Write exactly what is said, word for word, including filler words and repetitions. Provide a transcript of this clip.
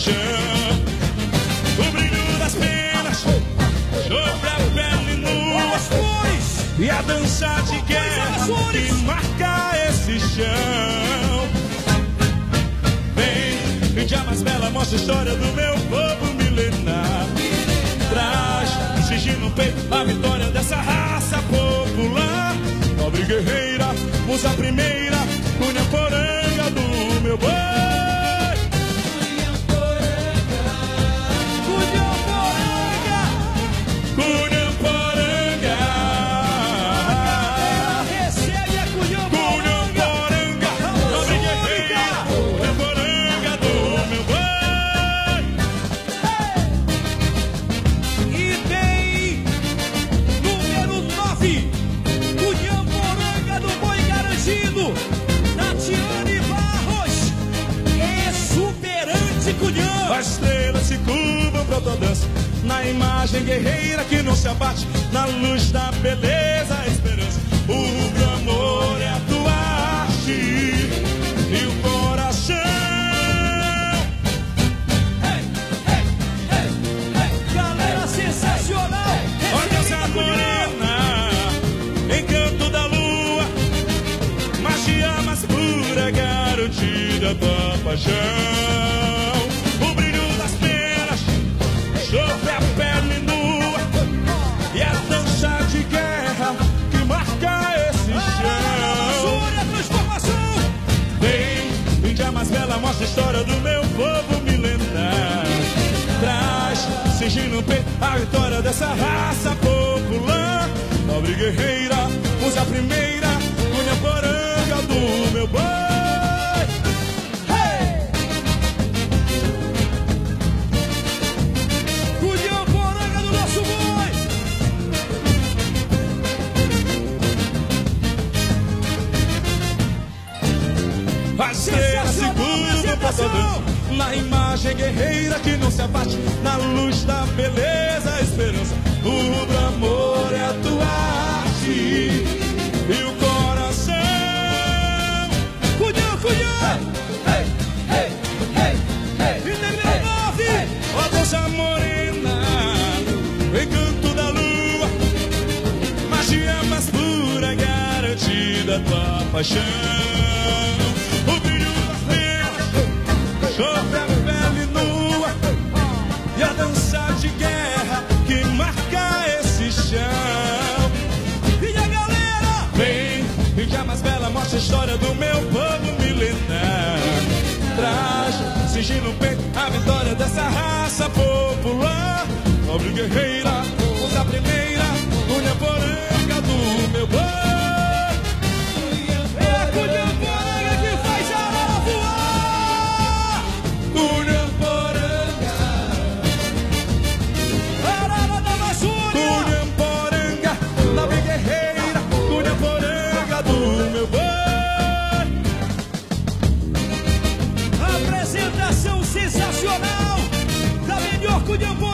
paixão. O brilho das penas sobre a pele nua e a dança de guerra que marca esse chão. Vem, Índia mais bela, mostra a história do meu povo milenar. Traz, sigilo no peito, a vitória dessa raça popular. Nobre guerreira, musa primeira, Cunhaporanga do meu boi. Cunhaporanga, Cunhaporanga, recebe a Cunhaporanga, nobre guerreira, Cunhaporanga do meu boi. E tem número nove, Cunhaporanga do boi garantido, Tatiane Barros, exuberante Cunhã. As estrelas se curvam pra tua dança, na imagem guerreira que não se abate, na luz da beleza, a esperança. O rubro amor é a tua arte e o coração. Hey, hey, hey, hey. Galera sensacional, olha essa morena, encanto da lua, magia mais pura, garantida tua paixão. O brilho das penas sobre a pele nua e a dança de guerra que marca esse chão. Vem, Índia mais bela, mostra a história do meu povo milenar. Traz, sigilo no peito, a vitória dessa raça popular. Nobre guerreira, usa a primeira, Cunhaporanga do meu boi. Hey! Cunhaporanga do nosso boi. A estrela se curva pra tua dança, na imagem guerreira que não se abate, na luz da beleza, a esperança. O rubro amor é a tua arte e o coração. Cunhã, Cunhã! Hey, hey, hey, hey, hey, hey, nove, ó dança morena, encanto da lua, magia mais pura, garantida tua paixão. O brilho das penas sobre a pele nua e a dança de guerra que marca esse chão. E a galera, vem, Índia mais bela, mostra a história do meu povo milenar. Traz, sigilo no peito, a vitória dessa raça popular. Nobre guerreira, usa a primeira, Cunhaporanga do meu boi. É a Cunhaporanga que faz a arara voar. Cunhaporanga, arara da Amazônia. Cunhaporanga, nobre guerreira, Cunhaporanga do meu boi. Apresentação sensacional da melhor Cunhaporanga.